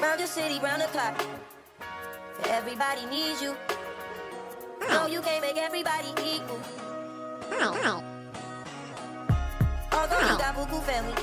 Round your city, round the clock. Everybody needs you. No, you can't make everybody equal. Although you got Buku family.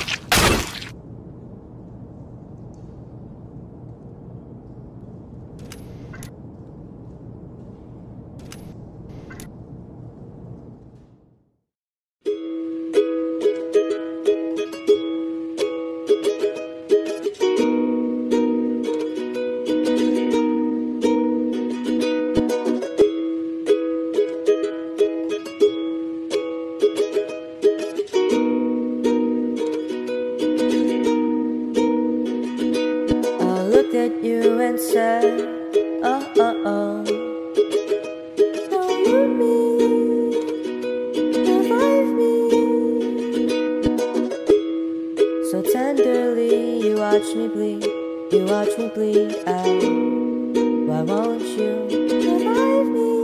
Looked at you and said, oh, oh, oh. Now you me, revive me. So tenderly you watch me bleed, you watch me bleed out. Why won't you revive me?